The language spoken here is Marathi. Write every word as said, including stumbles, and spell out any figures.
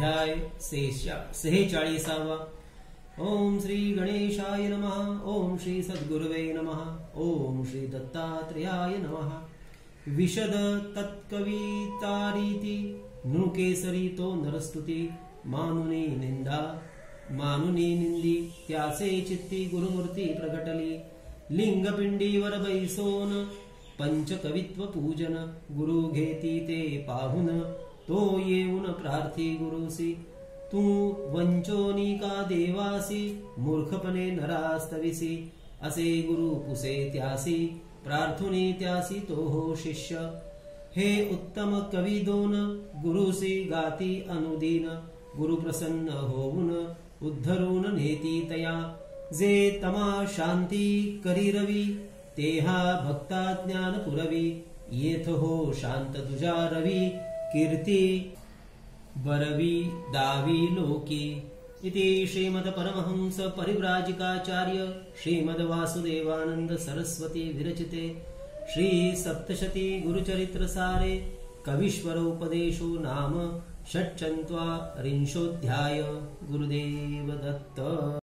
अध्याय सेहेचाळीसावा। ओम श्री गणेशाय नमः। ओम श्री सद्गुरवे नमः। ओम श्री दत्तात्रेयाय नमः। विशद तत्कवितारीति नृकेसरी तो नरस्तुति मानुनी निंदा मानुनी निंदी त्यासे चित्ती गुरुमूर्ती प्रगटली। लिंगपिंडी वर बैसोन पंचकवित्व पूजन गुरु घेती ते पाहुन तो येऊन प्रार्थी गुरुसी। तू वंचोनी का देवासी मूर्खपणे नरास्तविसी असे गुरु पुसे त्यासी प्रार्थुनी त्यासी तो हो शिष्य। हे उत्तम कवी दोन गुरुसी गाती अनुदीन गुरु प्रसन्न होऊन उद्धरून नेती तया। जे तमा शांती करी रवी तेहा भक्ता ज्ञान पुरवी येथ हो शांत तुझा रवी कीर्ती बरवी दावी लोकी। इति श्रीमद परमहंस परिव्राजकाचार्य श्रीमद वासुदेवानंद सरस्वती विरचिते श्री सप्तशती गुरुचरित्र सारे कवीश्वरोपदेशो नाम षट्चत्वारिंशोऽध्याय। गुरुदेव दत्त।